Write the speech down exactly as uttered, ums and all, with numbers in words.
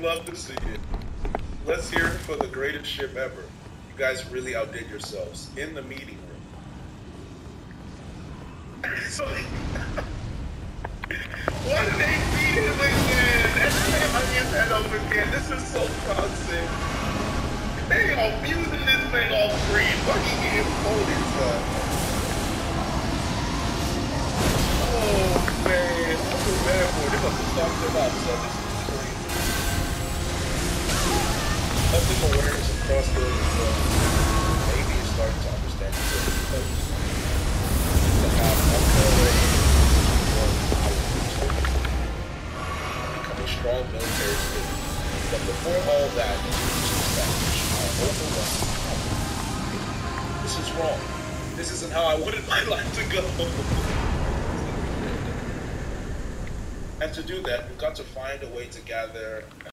love to see it. Let's hear it for the greatest ship ever. You guys really outdid yourselves in the meeting room. So, why did they beat him again? And then they hung his head up again. This is so toxic. They are abusing this thing all free. Fucking getting folded, son. Oh, man. I feel bad for it. They must have stopped them out, son. This is crazy. Nothing awareness across the uh, maybe it's starting to understand the purpose. To have already become a strong military state. But before all that, this is wrong. This isn't how I wanted my life to go. And to do that, we've got to find a way to gather